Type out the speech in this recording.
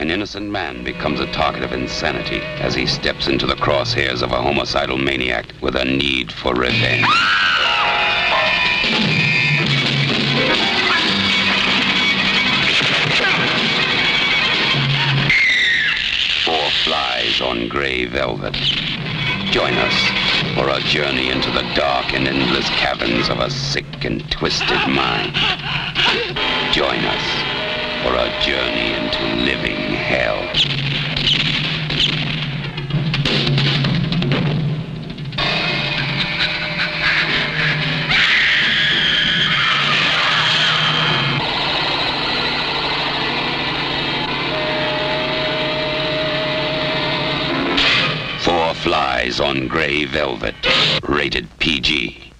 An innocent man becomes a target of insanity as he steps into the crosshairs of a homicidal maniac with a need for revenge. 4 Flies on Grey Velvet. Join us for a journey into the dark and endless caverns of a sick and twisted mind. Join us for a journey into living hell. Four Flies on Grey Velvet. Rated PG.